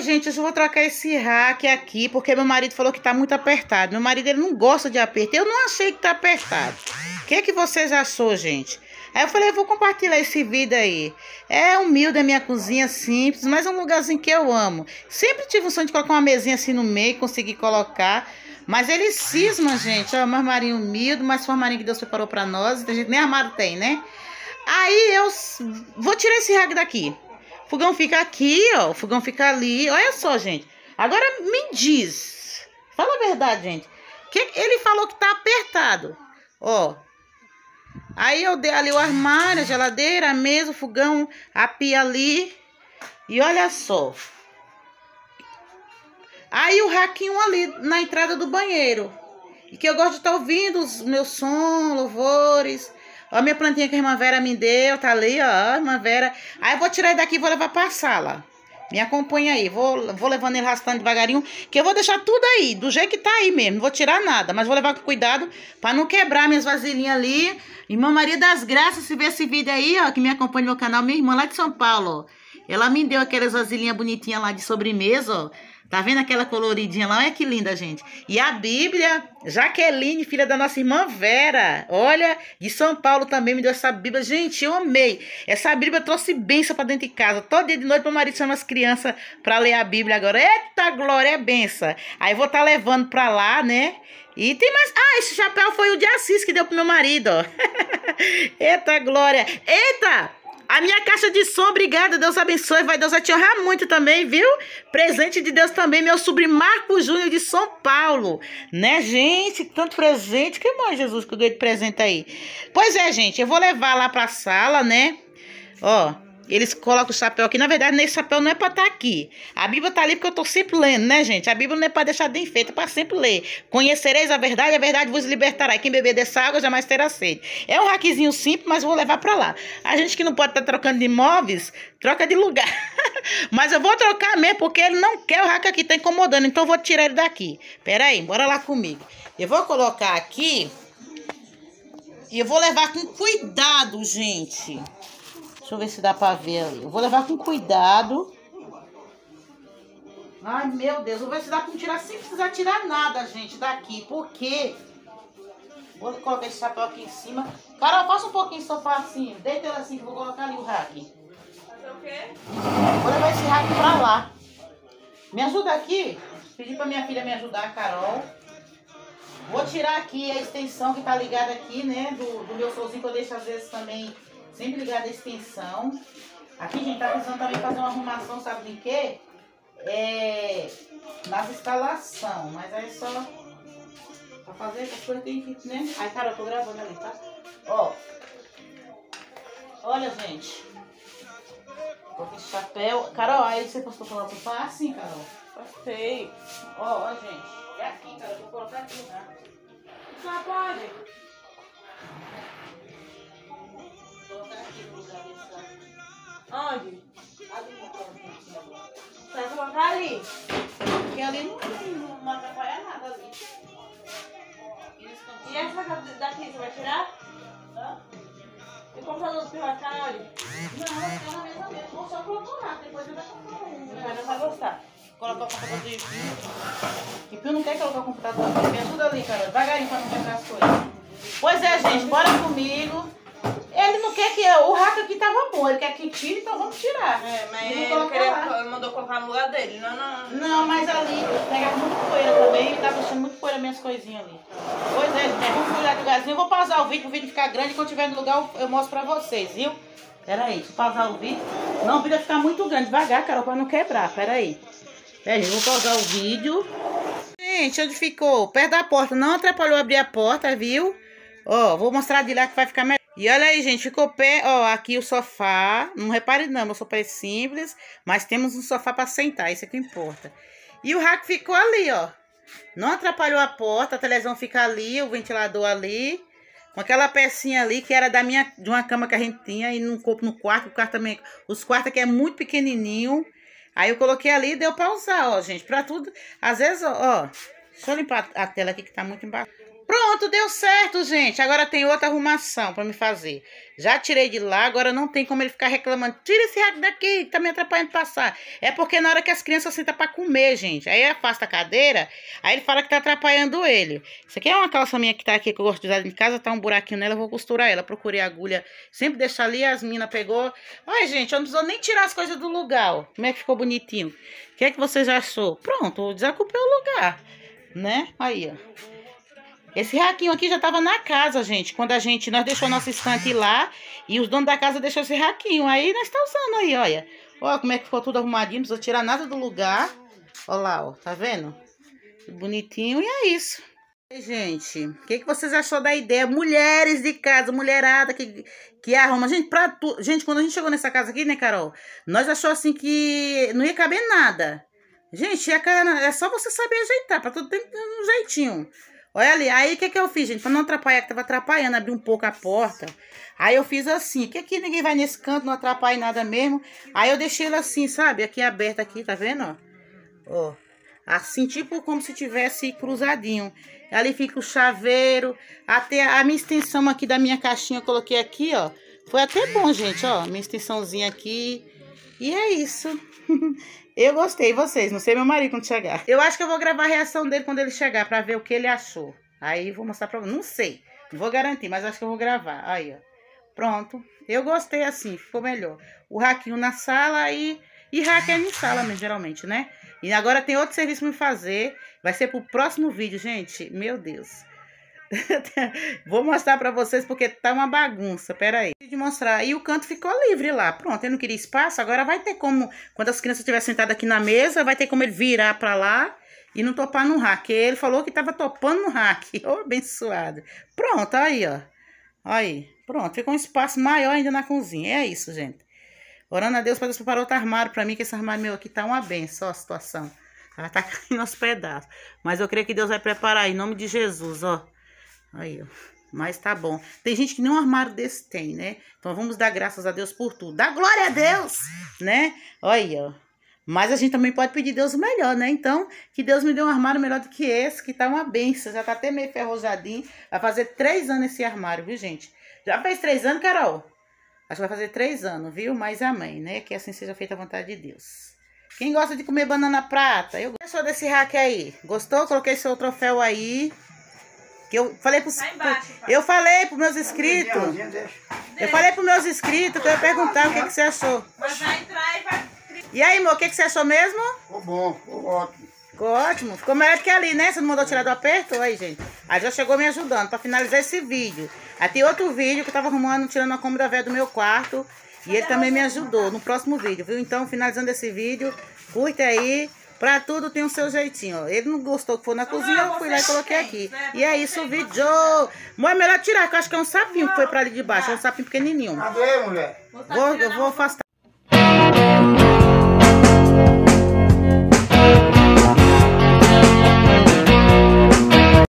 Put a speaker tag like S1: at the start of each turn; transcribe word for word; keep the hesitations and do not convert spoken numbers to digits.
S1: gente, eu vou trocar esse rack aqui, porque meu marido falou que tá muito apertado. Meu marido, ele não gosta de aperto. Eu não achei que tá apertado. O que que vocês achou, gente? Aí eu falei, eu vou compartilhar esse vídeo aí. É humilde a minha cozinha, simples, mas é um lugarzinho que eu amo. Sempre tive um sonho de colocar uma mesinha assim no meio, conseguir colocar. Mas ele cisma, gente. Ó, um armarinho humilde, mas foi um armarinho que Deus preparou pra nós. A gente nem armário tem, né? Aí eu vou tirar esse rack daqui. O fogão fica aqui, ó. O fogão fica ali. Olha só, gente. Agora me diz. Fala a verdade, gente. Que ele falou que tá apertado. Ó. Aí eu dei ali o armário, a geladeira, a mesa, o fogão, a pia ali. E olha só. Aí o raquinho ali na entrada do banheiro. E que eu gosto de estar ouvindo os meus sons, louvores. Ó a minha plantinha que a irmã Vera me deu, tá ali, ó, a irmã Vera. Aí eu vou tirar daqui e vou levar pra sala. Me acompanha aí, vou, vou levando ele arrastando devagarinho, que eu vou deixar tudo aí, do jeito que tá aí mesmo. Não vou tirar nada, mas vou levar com cuidado pra não quebrar minhas vasilhinhas ali. Irmã Maria das Graças, se vê esse vídeo aí, ó, que me acompanha no meu canal, minha irmã lá de São Paulo, ó. Ela me deu aquelas vasilhinhas bonitinhas lá de sobremesa, ó. Tá vendo aquela coloridinha lá? Olha que linda, gente. E a Bíblia, Jaqueline, filha da nossa irmã Vera. Olha, de São Paulo também me deu essa Bíblia. Gente, eu amei. Essa Bíblia trouxe bênção pra dentro de casa. Todo dia de noite meu marido chama as crianças pra ler a Bíblia agora. Eita, glória, é benção. Aí vou tá levando pra lá, né? E tem mais... Ah, esse chapéu foi o de Assis que deu pro meu marido, ó. Eita, glória. Eita! A minha caixa de som, obrigada, Deus abençoe, vai Deus vai te honrar muito também, viu? Presente de Deus também, meu sobrinho Marco Júnior de São Paulo, né, gente? Tanto presente, que mais, Jesus, que eu ganhei de presente aí? Pois é, gente, eu vou levar lá pra sala, né? Ó, eles colocam o chapéu aqui, na verdade, nesse chapéu não é pra estar aqui. A Bíblia tá ali porque eu tô sempre lendo, né, gente? A Bíblia não é pra deixar de enfeite, é pra sempre ler. Conhecereis a verdade, a verdade vos libertará. E quem beber dessa água jamais terá sede. É um raquezinho simples, mas vou levar pra lá. A gente que não pode estar tá trocando de imóveis, troca de lugar. Mas eu vou trocar mesmo, porque ele não quer o rack aqui, tá incomodando. Então eu vou tirar ele daqui. Pera aí, bora lá comigo. Eu vou colocar aqui. E eu vou levar com cuidado, gente. Deixa eu ver se dá pra ver ali. Eu vou levar com cuidado. Ai, meu Deus. Eu vou ver se dá pra tirar sem precisar tirar nada, gente, daqui. Por quê? Vou colocar esse chapéu aqui em cima. Carol, passa um pouquinho de sofá assim. Deita ele assim que eu vou colocar ali o rack.
S2: Fazer o quê?
S1: Vou levar esse rack pra lá. Me ajuda aqui. Pedi pra minha filha me ajudar, a Carol. Vou tirar aqui a extensão que tá ligada aqui, né? Do, do meu solzinho que eu deixo às vezes também... Sempre ligada a extensão. Aqui, gente, tá precisando também fazer uma arrumação, sabe de quê? É... Nas instalações. Mas aí só... Pra fazer essas coisas tem que, né? Aí, cara, eu tô gravando ali, tá? Ó. Olha, gente. Coloquei esse chapéu. Carol, aí você postou pra lá pro sofá? Assim, Carol.
S2: Passei.
S1: Ó, ó, gente. É aqui, cara. Eu vou colocar aqui, tá?
S2: Só pode. Onde? Você vai colocar ali?
S1: Porque ali não, não, não atrapalha nada ali.
S2: E essa daqui você vai tirar?
S1: Hã?
S2: E o computador do que vai ficar onde?
S1: Não, vai ficar na mesa mesmo. Vou só colocar lá. Depois você vai colocar um.
S2: Mas não vai gostar.
S1: Colocar o computador de que Pio não quer colocar o computador aqui. Me ajuda ali, Carol. Devagarinho pra não quebrar as coisas. Pois é, gente. Bora comigo. Ele não quer que... Eu, o rack aqui tava bom. Ele quer que tire, então vamos tirar.
S2: É, mas
S1: Ele
S2: ele queria, mandou colocar no lugar dele. Não, não.
S1: Não, mas ali pegava muito poeira também. E tava deixando muito poeira minhas coisinhas ali. Pois é, gente. Vamos cuidar devagarzinho. Eu vou pausar o vídeo, o vídeo ficar grande. Quando tiver no lugar, eu, eu mostro pra vocês, viu? Pera aí, deixa eu pausar o vídeo. Não, o vídeo vai ficar muito grande. Devagar, Carol, pra não quebrar. Pera aí. Pera aí, vou pausar o vídeo. Gente, onde ficou? Perto da porta. Não atrapalhou abrir a porta, viu? Ó, vou mostrar de lá que vai ficar melhor. E olha aí, gente, ficou pé, ó, aqui o sofá. Não repare não, meu sofá é simples, mas temos um sofá para sentar, isso é que importa. E o rack ficou ali, ó. Não atrapalhou a porta, a televisão fica ali, o ventilador ali. Com aquela pecinha ali que era da minha, de uma cama que a gente tinha e não coube no quarto, o quarto também, os quartos aqui é muito pequenininho. Aí eu coloquei ali e deu para usar, ó, gente, para tudo. Às vezes, ó, ó, deixa eu limpar a tela aqui que tá muito embaixo. Pronto, deu certo, gente. Agora tem outra arrumação pra me fazer. Já tirei de lá, agora não tem como ele ficar reclamando. Tira esse rato daqui, que tá me atrapalhando passar. É porque na hora que as crianças sentam pra comer, gente, aí afasta a cadeira, aí ele fala que tá atrapalhando ele. Isso aqui é uma calça minha que tá aqui, que eu gosto de usar em casa, tá um buraquinho nela, eu vou costurar ela. Procurei a agulha, sempre deixa ali, as minas pegou. Ai, gente, eu não precisou nem tirar as coisas do lugar, ó. Como é que ficou bonitinho. O que é que vocês achou? Pronto, eu desocupei o lugar, né? Aí, ó. Esse raquinho aqui já tava na casa, gente. Quando a gente, nós deixou nosso estante lá e os donos da casa deixou esse raquinho. Aí nós tá usando aí, olha. Olha como é que ficou tudo arrumadinho. Não precisa tirar nada do lugar. Olha lá, ó. Tá vendo? Bonitinho e é isso. E, gente, o que, que vocês achou da ideia? Mulheres de casa, mulherada que, que arruma. Gente, pra tu... gente, quando a gente chegou nessa casa aqui, né, Carol? Nós achou assim que não ia caber nada. Gente, é só você saber ajeitar. Pra tudo tem um jeitinho. Olha ali, aí o que que eu fiz, gente? Pra não atrapalhar, que tava atrapalhando, abri um pouco a porta. Aí eu fiz assim, que aqui ninguém vai nesse canto, não atrapalha nada mesmo. Aí eu deixei ele assim, sabe? Aqui aberto aqui, tá vendo, ó? Ó, assim, tipo como se tivesse cruzadinho. Ali fica o chaveiro, até a minha extensão aqui da minha caixinha eu coloquei aqui, ó. Foi até bom, gente, ó, minha extensãozinha aqui. E é isso. Eu gostei, vocês, não sei meu marido quando chegar. Eu acho que eu vou gravar a reação dele quando ele chegar, pra ver o que ele achou. Aí vou mostrar pra vocês, não sei, não vou garantir, mas acho que eu vou gravar. Aí, ó, pronto. Eu gostei assim, ficou melhor. O raquinho na sala e, e rack é em sala mesmo, geralmente, né? E agora tem outro serviço pra me fazer, vai ser pro próximo vídeo, gente, meu Deus. Vou mostrar pra vocês porque tá uma bagunça, pera aí. De mostrar. E o canto ficou livre lá. Pronto, ele não queria espaço, agora vai ter como, quando as crianças estiverem sentadas aqui na mesa, vai ter como ele virar pra lá e não topar no rack. Ele falou que tava topando no rack. Ô, abençoado. Pronto, aí, ó. Aí, pronto, ficou um espaço maior ainda na cozinha. É isso, gente. Orando a Deus pra Deus preparar outro armário pra mim, que esse armário meu aqui tá uma benção, ó, a situação. Ela tá caindo aos pedaços. Mas eu creio que Deus vai preparar em nome de Jesus, ó. Aí, ó. Mas tá bom. Tem gente que nem um armário desse tem, né? Então vamos dar graças a Deus por tudo. Dá glória a Deus, né? Olha, ó. Mas a gente também pode pedir Deus o melhor, né? Então, que Deus me dê um armário melhor do que esse, que tá uma benção. Já tá até meio ferrojadinho. Vai fazer três anos esse armário, viu, gente? Já fez três anos, Carol? Acho que vai fazer três anos, viu? Mas amém, né? Que assim seja feita a vontade de Deus. Quem gosta de comer banana prata? Eu gosto desse rack aí. Gostou? Coloquei seu troféu aí. Que eu falei pros,
S2: Tá embaixo,
S1: pro, eu falei pros meus inscritos. Eu falei pros meus inscritos que eu ia perguntar o que, que você achou.
S2: Mas vai entrar e vai...
S1: E aí, amor, o que, que você achou mesmo?
S3: Ficou bom, ficou ótimo.
S1: Ficou ótimo. Ficou melhor do que ali, né? Você não mandou tirar do aperto? Aí, gente. Aí já chegou me ajudando pra finalizar esse vídeo. Aí tem outro vídeo que eu tava arrumando, tirando a cômoda velha do meu quarto. E ele também me ajudou no próximo vídeo, viu? Então, finalizando esse vídeo, curte aí. Pra tudo tem o seu jeitinho, ó. Ele não gostou que for na cozinha, eu fui lá e coloquei aqui. E é isso o vídeo. Mas é melhor tirar, que eu acho que é um sapinho que foi pra ali de baixo. É um sapinho pequenininho.
S3: Cadê, mulher?
S1: Vou, eu vou afastar.